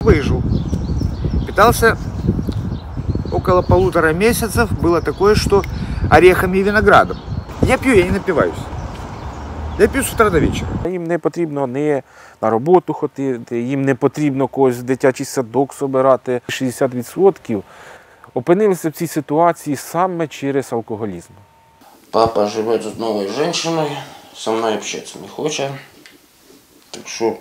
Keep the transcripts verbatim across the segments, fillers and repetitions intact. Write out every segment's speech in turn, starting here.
Выжил. Питался около полутора месяцев. Было такое, что орехами и виноградом. Я пью, я не напиваюсь. Я п'ю з утра до вечора. Їм не потрібно не на роботу ходити, їм не потрібно когось в дитячий садок збирати. шістдесят відсотків опинилися в цій ситуації саме через алкоголізм. Папа живе з новою жінкою, зі мною общатися не хоче. Так що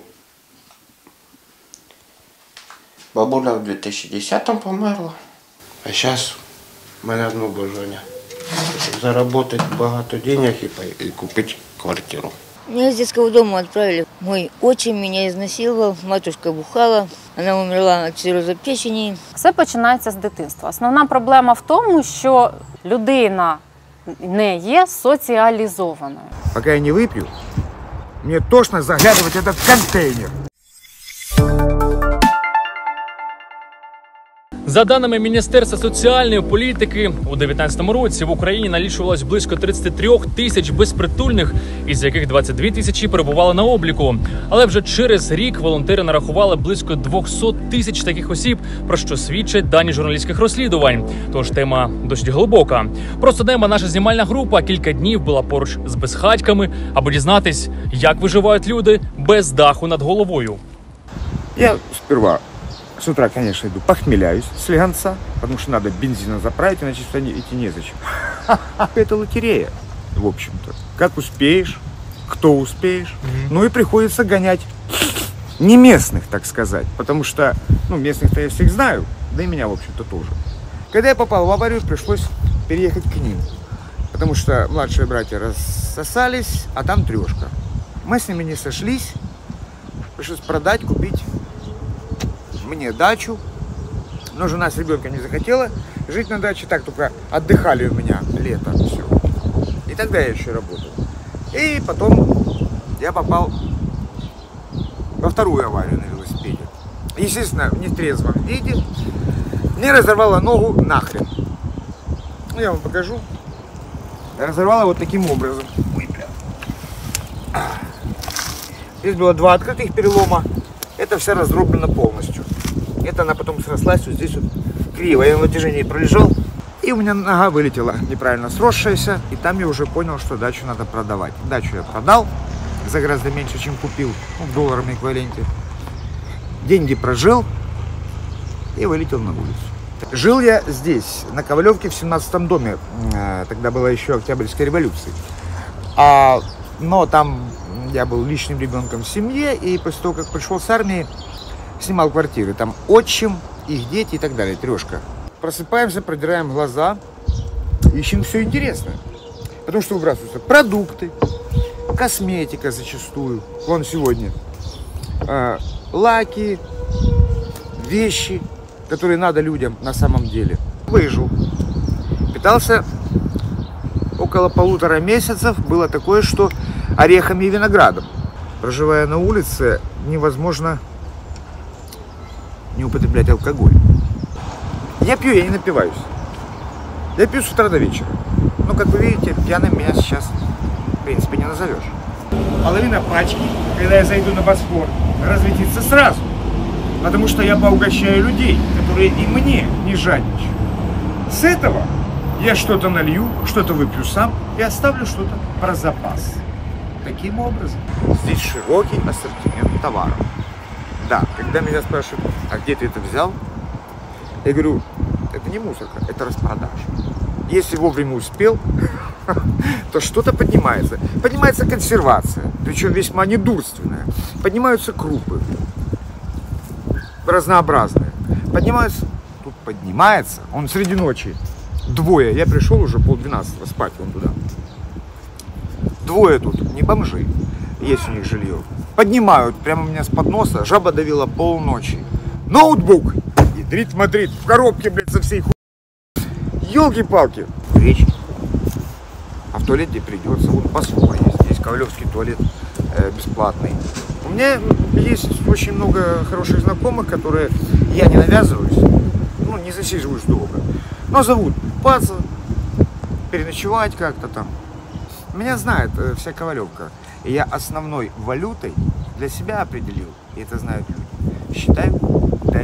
бабуля в дві тисячі десятому померла, а зараз в мене одне бажання. Щоб заработать багато денег и, и купить квартиру. Меня из детского дома отправили. Мой отчим меня изнасиловал, матушка бухала, она умерла от цирроза печени. Все починається з дитинства. Основна проблема в тому, що людина не є соціалізованою. Пока я не выпью, мне тошно заглядывать в этот контейнер. За даними Міністерства соціальної політики, у дві тисячі дев'ятнадцятому році в Україні налічувалось близько тридцяти трьох тисяч безпритульних, із яких двадцять дві тисячі перебували на обліку. Але вже через рік волонтери нарахували близько двохсот тисяч таких осіб, про що свідчать дані журналістських розслідувань. Тож тема досить глибока. Просто Нема, наша знімальна група, кілька днів була поруч з безхатьками, аби дізнатись, як виживають люди без даху над головою. Я сперва с утра, конечно, иду, похмеляюсь с слегонца, потому что надо бензина заправить, иначе сюда идти незачем. Это лотерея, в общем-то. Как успеешь, кто успеешь. Ну и приходится гонять не местных, так сказать, потому что, ну, местных-то я всех знаю, да и меня, в общем-то, тоже. Когда я попал в аварию, пришлось переехать к ним, потому что младшие братья рассосались, а там трешка. Мы с ними не сошлись, пришлось продать, купить мне дачу, но жена с ребенком не захотела жить на даче, так только отдыхали у меня лето, все. И тогда я еще работал. И потом я попал во вторую аварию на велосипеде. Естественно, в нетрезвом виде. Мне разорвало ногу нахрен. Ну, я вам покажу. Разорвало вот таким образом. Ой, бля. Здесь было два открытых перелома. Это все раздроблено полностью. Это она потом срослась вот здесь вот криво. Я на натяжении пролежал, и у меня нога вылетела неправильно сросшаяся. И там я уже понял, что дачу надо продавать. Дачу я продал за гораздо меньше, чем купил, ну, в долларовом эквиваленте. Деньги прожил и вылетел на улицу. Жил я здесь, на Ковалевке, в семнадцатом доме. Тогда была еще Октябрьская революция. А, но там я был лишним ребенком в семье, и после того, как пришел с армии, снимал квартиры. Там отчим, их дети и так далее, трешка. Просыпаемся, продираем глаза, ищем все интересное. Потому что выбрасываются продукты, косметика зачастую. Вон сегодня. Э, лаки, вещи, которые надо людям на самом деле. Выжил. Питался около полутора месяцев. Было такое, что орехами и виноградом. Проживая на улице, невозможно не употреблять алкоголь. Я пью, я не напиваюсь. Я пью с утра до вечера. Но, как вы видите, пьяным меня сейчас, в принципе, не назовешь. Половина пачки, когда я зайду на Босфор, разлетится сразу. Потому что я поугощаю людей, которые и мне не жадничают. С этого я что-то налью, что-то выпью сам и оставлю что-то про запас. Таким образом, здесь широкий ассортимент товаров. Да, когда меня спрашивают, а где ты это взял? Я говорю, это не мусорка, это распродажа. Если вовремя успел, то что-то поднимается. Поднимается консервация, причем весьма недурственная. Поднимаются крупы, разнообразные. Поднимаются, тут поднимается, он среди ночи. Двое, я пришел уже полдвенадцатого спать вон туда. Двое тут, не бомжи, есть у них жилье. Поднимают прямо у меня с подноса, жаба давила полночи. Ноутбук, ядрит мадрит, в коробке, блядь, со всей хуй. Ёлки-палки. Речь. А в туалет где придется, вот посуда есть, здесь ковалевский туалет э, бесплатный. У меня есть очень много хороших знакомых, которые, я не навязываюсь, ну, не засиживаюсь долго, но зовут купаться, переночевать как-то там. Меня знает э, вся Ковалевка. И я основной валютой для себя определил, и это знают люди, считаю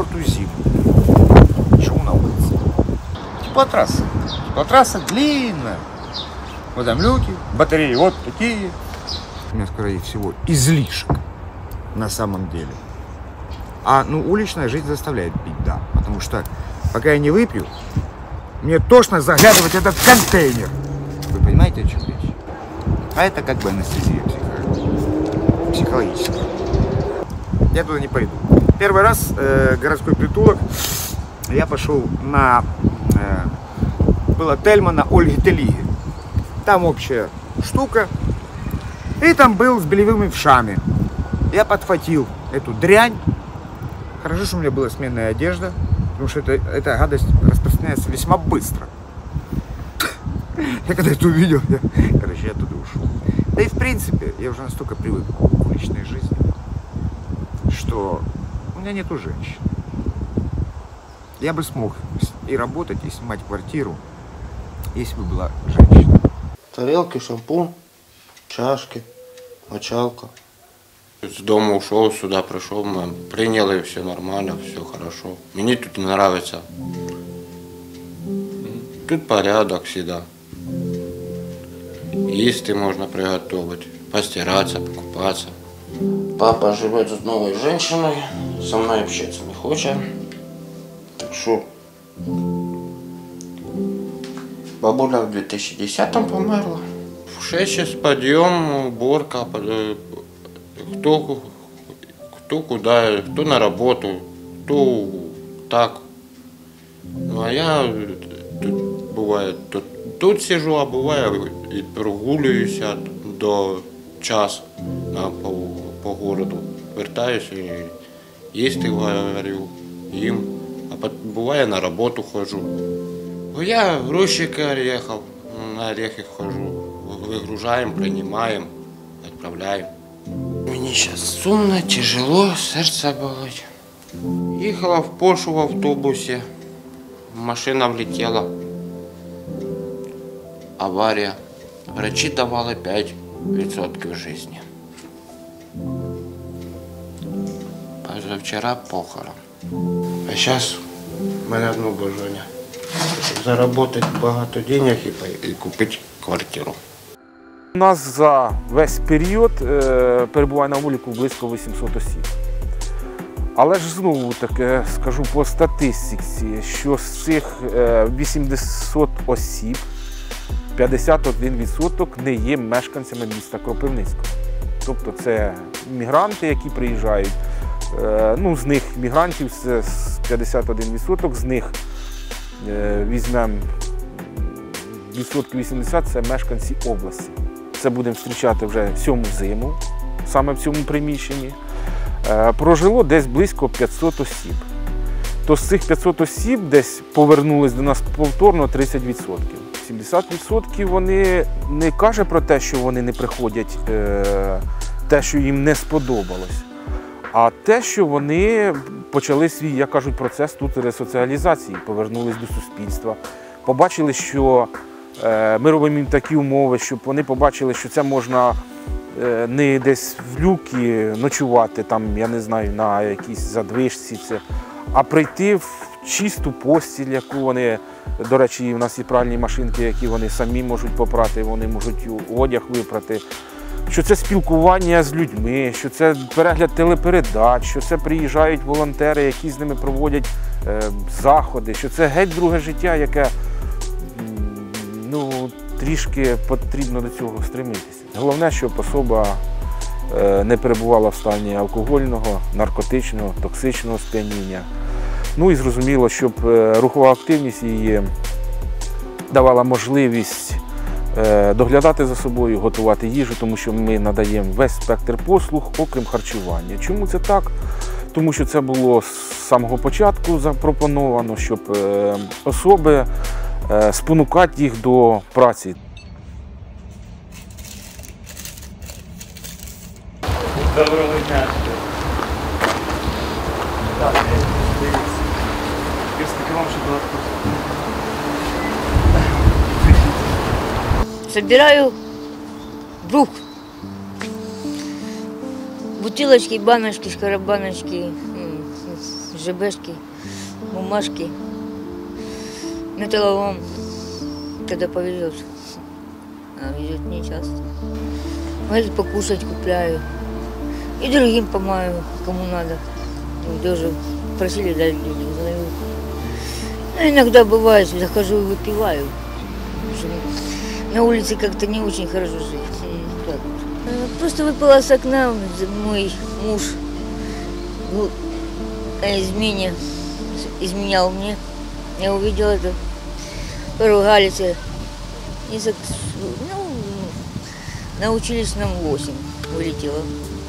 четвертую зиму. Живу на улице. Теплотрасса. Теплотрасса длинная. Вот там люки, батареи вот такие. У меня, скорее всего, излишек на самом деле. А, ну, уличная жизнь заставляет пить, да. Потому что, пока я не выпью, мне тошно заглядывать в этот контейнер. Вы понимаете, о чем речь? А это как бы анестезия психо- психологическая. Я туда не пойду. Первый раз э, городской притулок я пошел на... Э, было Тельма на Ольге Телиге. Там общая штука. И там был с белевыми вшами. Я подхватил эту дрянь. Хорошо, что у меня была сменная одежда, потому что это, эта гадость распространяется весьма быстро. Я когда это увидел, я, короче, я оттуда ушел. Да и в принципе, я уже настолько привык к уличной жизни, что у меня нету женщин. Я бы смог и работать, и снимать квартиру, если бы была женщина. Тарелки, шампунь, чашки, мочалка. С дома ушел, сюда пришел, мы приняли, все нормально, все хорошо. Мне тут нравится. Тут порядок всегда. Есть можно приготовить, постираться, покупаться. Папа живет с новой женщиной, со мной общаться не хочет. Так что бабуля в две тысячи десятом померла. В шесть часов подъем, уборка, кто, кто куда, кто на работу, кто так. Ну а я тут, бывает тут, тут сижу, а бывает і прогулююся до часу по, по городу. Вертаюся і їсти варю, їм. А буває на роботу ходжу. Я в грузчика орехов, на орехи хожу. Выгружаем, принимаем, отправляем. Мне сейчас сумно, тяжело, сердце болит. Ехала в Польшу в автобусе, машина влетела. Авария. Врачи давали пять відсотків жизни. Позавчера похорон. А сейчас у мене одно бажання. Заработать багато денег і, і купити квартиру. У нас за весь період е, перебуває на обліку близько вісімсот осіб. Але ж знову таки скажу по статистиці, що з цих е, вісімсот осіб п'ятдесят один відсоток не є мешканцями міста Кропивницького. Тобто це мігранти, які приїжджають. Е, ну, з них мігрантів це п'ятдесят один відсоток, з них е, візьмемо відсотків вісімдесят – це мешканці області. Це будемо зустрічати вже сьому зиму, саме в цьому приміщенні. Е, прожило десь близько п'ятсот осіб. То з цих п'ятсот осіб десь повернулись до нас повторно тридцять відсотків. сімдесят відсотків вони не кажуть про те, що вони не приходять, е, те, що їм не сподобалось, а те, що вони почали свій, як кажуть, процес тут ресоціалізації, повернулись до суспільства, побачили, що е, ми робимо їм такі умови, щоб вони побачили, що це можна е, не десь в люкі ночувати, там, я не знаю, на якійсь задвижці, це, а прийти в чисту постіль, яку вони, до речі, у нас є пральні машинки, які вони самі можуть попрати, вони можуть одяг випрати, що це спілкування з людьми, що це перегляд телепередач, що це приїжджають волонтери, які з ними проводять е, заходи, що це геть друге життя, яке ну, трішки потрібно до цього стремитися. Головне, щоб особа е, не перебувала в стані алкогольного, наркотичного, токсичного сп'яніння. Ну і зрозуміло, щоб рухова активність її давала можливість доглядати за собою, готувати їжу, тому що ми надаємо весь спектр послуг, окрім харчування. Чому це так? Тому що це було з самого початку запропоновано, щоб особи спонукати їх до праці. Доброго дня. Собираю друг. Бутылочки, баночки, шкарабаночки, ЖБшки, бумажки, металлолом, когда повезет. А везет не часто. Говорит, покушать купляю. И другим помогаю, кому надо. Тоже просили дать люди, узнаю. Но иногда бывает, захожу и выпиваю. На улице как-то не очень хорошо жить. Так. Просто выпала с окна мой муж. Был о измене, изменял мне. Я увидела это, поругались. И, ну, научились нам восемь. Вылетела.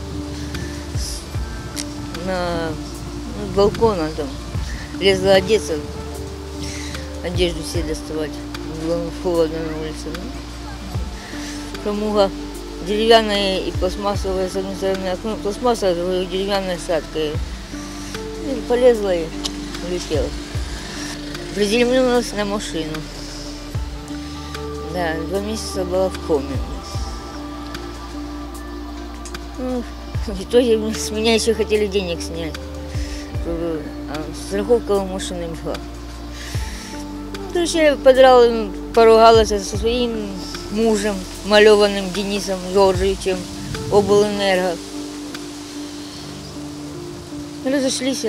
На ну, балкона там. Лезла одеться. Одежду все доставать. Было холодно на улице. Ну, промуга деревянная и пластмассовая, с одной стороны окно пластмассовая, с другой деревянная шаткая. И полезла и улетела. Приземлилась на машину. Да, два месяца была в коме. Ну, в итоге с меня еще хотели денег снять. А страховка у машины была. Короче, я подрала, поругалась со своим мужем, малеванным Денисом Жоржевичем, облэнерго. Разошлись.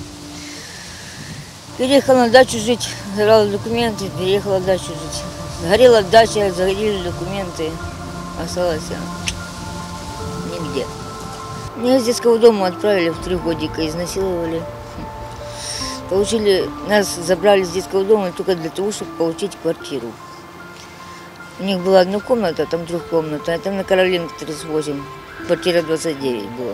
Переехала на дачу жить, забрала документы, переехала на дачу жить. Сгорела дача, загорели документы, осталась нигде. Меня из детского дома отправили в три годика, изнасиловали. Получили, нас забрали с детского дома только для того, чтобы получить квартиру. У них была одна комната, там трехкомната, а там на Короленко тридцать восемь, квартира двадцать девять была.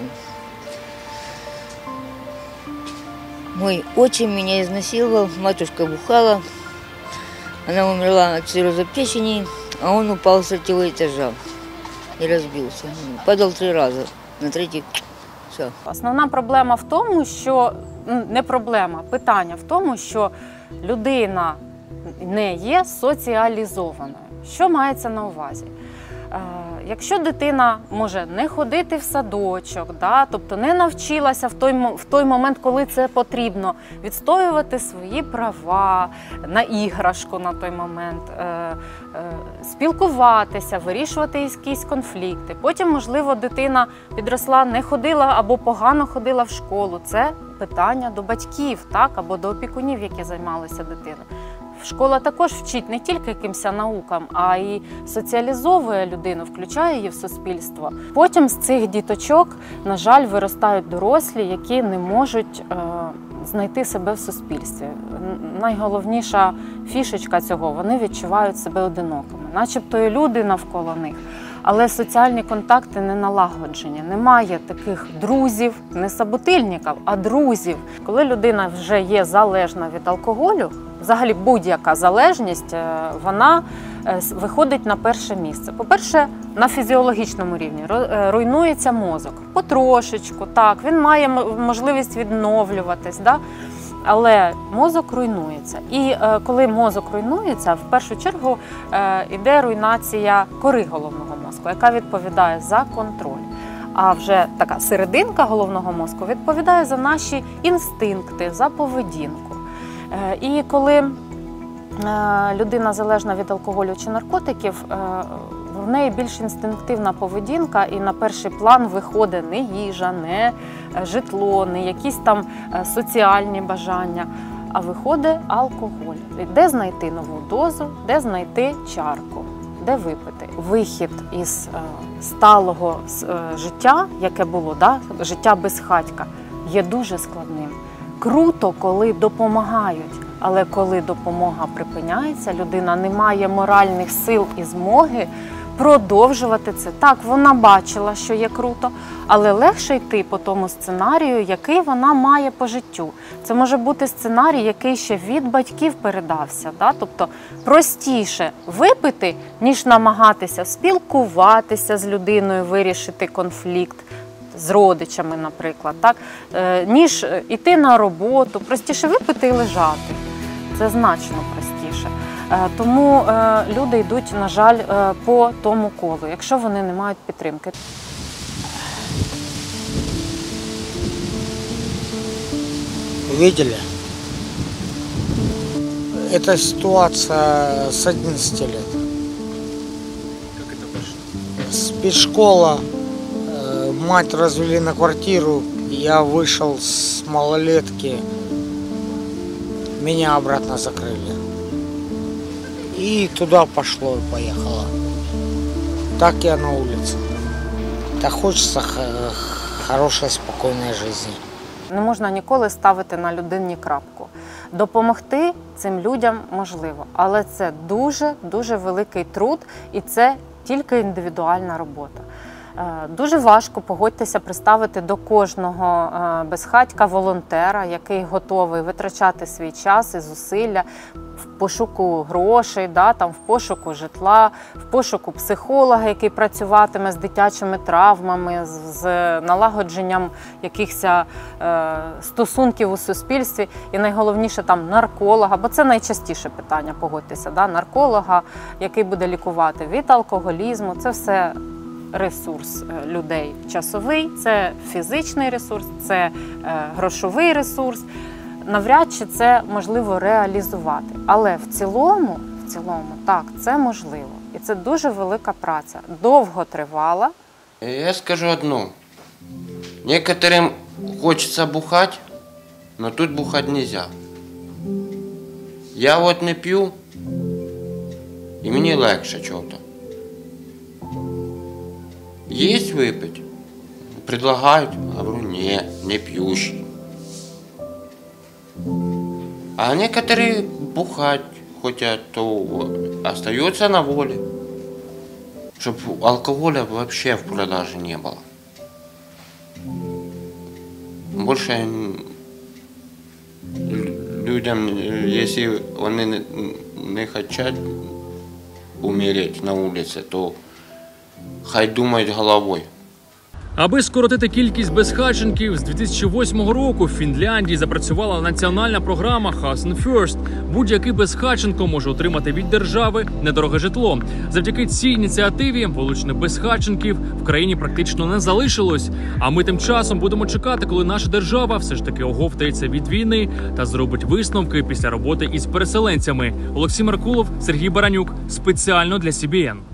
Мой отчим меня изнасиловал, матушка бухала. Она умерла от цирроза печени, а он упал с третьего этажа и разбился. Падал три раза, на третій все. Основна проблема в тому, що не проблема, питання в тому, що людина не є соціалізованою. Що мається на увазі? Якщо дитина може не ходити в садочок, да, тобто не навчилася в той, в той момент, коли це потрібно, відстоювати свої права на іграшку на той момент, е, е, спілкуватися, вирішувати якісь конфлікти. Потім, можливо, дитина підросла, не ходила або погано ходила в школу. Це питання до батьків, так, або до опікунів, які займалися дитиною. Школа також вчить не тільки якимось наукам, а й соціалізовує людину, включає її в суспільство. Потім з цих діточок, на жаль, виростають дорослі, які не можуть е, знайти себе в суспільстві. Найголовніша фішечка цього – вони відчувають себе одинокими. Начебто і люди навколо них, але соціальні контакти не налагоджені. Немає таких друзів, не собутильників, а друзів. Коли людина вже є залежна від алкоголю, взагалі будь-яка залежність, вона виходить на перше місце. По-перше, на фізіологічному рівні руйнується мозок. Потрошечку, так, він має можливість відновлюватись, да? Але мозок руйнується. І е, коли мозок руйнується, в першу чергу е, йде руйнація кори головного мозку, яка відповідає за контроль. А вже така серединка головного мозку відповідає за наші інстинкти, за поведінку. Е, і коли е, людина залежна від алкоголю чи наркотиків, е, в неї більш інстинктивна поведінка, і на перший план виходить не їжа, не житло, не якісь там соціальні бажання, а виходить алкоголь. Де знайти нову дозу, де знайти чарку, де випити. Вихід із сталого життя, яке було, да? Життя безхатька, є дуже складним. Круто, коли допомагають, але коли допомога припиняється, людина не має моральних сил і змоги продовжувати це. Так, вона бачила, що є круто, але легше йти по тому сценарію, який вона має по життю. Це може бути сценарій, який ще від батьків передався. Да? Тобто простіше випити, ніж намагатися спілкуватися з людиною, вирішити конфлікт з родичами, наприклад, так? Е, ніж йти на роботу, простіше випити і лежати. Це значно простіше. Тому люди йдуть, на жаль, по тому колу, якщо вони не мають підтримки. Видели? Это ситуация с одиннадцати лет. Как это пошло? Спецшкола, э, мать развели на квартиру, я вышел с малолетки, меня обратно закрыли. И туда пошло и поехало. Так я на улице. Так хочется хорошей, спокойной жизни. Не можна ніколи ставити на людині крапку. Допомогти цим людям можливо, але це дуже-дуже великий труд і це тільки індивідуальна робота. Дуже важко, погодьтеся, приставити до кожного безхатька волонтера, який готовий витрачати свій час і зусилля в пошуку грошей, да, там, в пошуку житла, в пошуку психолога, який працюватиме з дитячими травмами, з, з налагодженням якихось е, стосунків у суспільстві. І найголовніше там нарколога, бо це найчастіше питання, погодьтеся, да, нарколога, який буде лікувати від алкоголізму, це все ресурс людей часовий, це фізичний ресурс, це е, грошовий ресурс. Навряд чи це можливо реалізувати. Але в цілому, в цілому, так, це можливо. І це дуже велика праця, довготривала. Я скажу одно. Некоторым хочется бухать, но тут бухать нельзя. Я вот не пью, и мне легче что-то. Есть выпить? Предлагают, говорю, не, не пьющий. А некоторые бухать хотят, то остаются на воле. Чтобы алкоголя вообще в продаже не было. Больше людям, если они не, не хотят умереть на улице, то хай думають головою. Аби скоротити кількість безхатченків, з дві тисячі восьмого року в Фінляндії запрацювала національна програма Housing First. Будь-який безхатченко може отримати від держави недороге житло. Завдяки цій ініціативі вилучених безхатченків в країні практично не залишилось. А ми тим часом будемо чекати, коли наша держава все ж таки оговтається від війни та зробить висновки після роботи із переселенцями. Олексій Меркулов, Сергій Баранюк. Спеціально для Сі Бі Ен.